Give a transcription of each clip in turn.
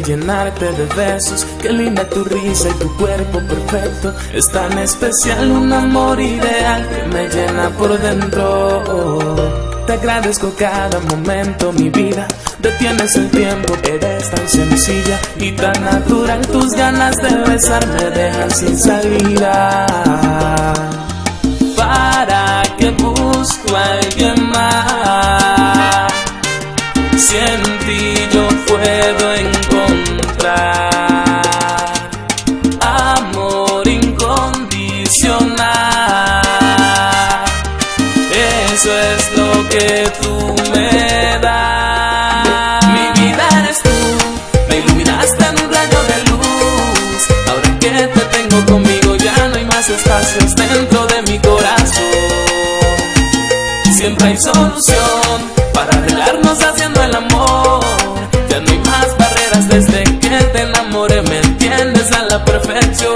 llenarte de besos. Qué linda tu risa y tu cuerpo perfecto. Es tan especial, un amor ideal que me llena por dentro. Te agradezco cada momento, mi vida. Detienes el tiempo, eres tan sencilla y tan natural. Tus ganas de besar me dejan sin salida. ¿Para qué busco a alguien más? Si en ti yo puedo encontrar amor incondicional. Eso es lo que tú me das. Mi vida eres tú, me iluminaste en un rayo de luz. Ahora que te tengo conmigo ya no hay más espacios dentro de mi corazón. Siempre hay solución para arreglarnos haciendo el amor. Ya no hay más barreras desde que te enamoré. Me entiendes a la perfección.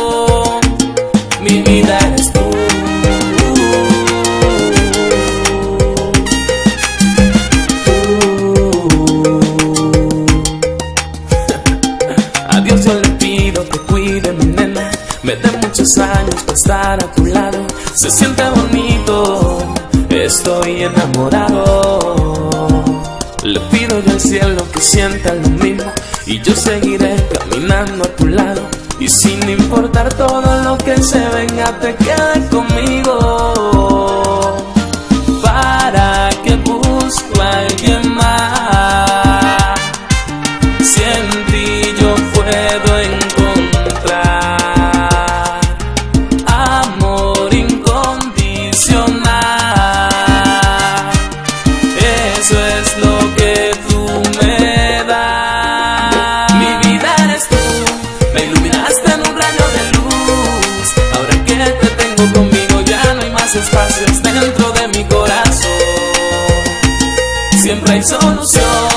Mi vida eres tú. A Dios yo le pido que cuide mi nena. Me dé muchos años para estar a tu lado. Se siente bonito, estoy enamorado. Le pido yo al cielo que sienta lo mismo y yo seguiré caminando a tu lado. Y sin importar todo lo que se venga, te quedes conmigo. ¿Para qué busco a alguien más? Si en ti yo puedo encontrar amor incondicional. Eso es lo que tú me das. Mi vida eres tú, me iluminaste en un rayo de luz. Ahora que te tengo conmigo ya no hay más espacios dentro de mi corazón. Siempre hay solución